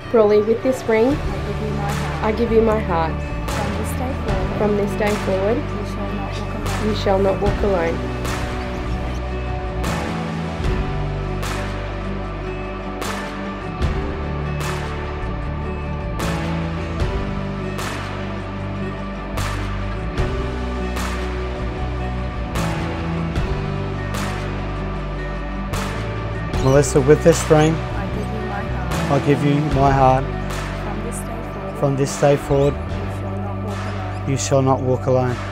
Brawley, with this ring, I give you my heart. I give you my heart. From this day forward, From this day forward, you shall not walk alone. you shall not walk alone. Melissa, with this ring, I give you my heart. I give you my heart. From this day forward, From this day forward, you shall not walk alone. you shall not walk alone.